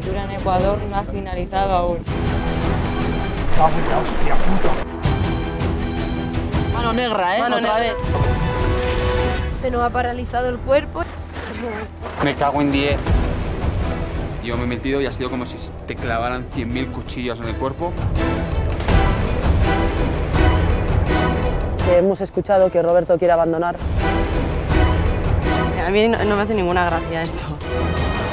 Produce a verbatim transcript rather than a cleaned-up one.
aventura en Ecuador no ha finalizado aún. ¡Vamos ya, hostia puta! Mano negra, ¿eh? Mano Otra negra. vez. Se nos ha paralizado el cuerpo. Me cago en diez. Yo me he metido y ha sido como si te clavaran cien mil cuchillos en el cuerpo. Que hemos escuchado que Roberto quiere abandonar. A mí no, no me hace ninguna gracia esto.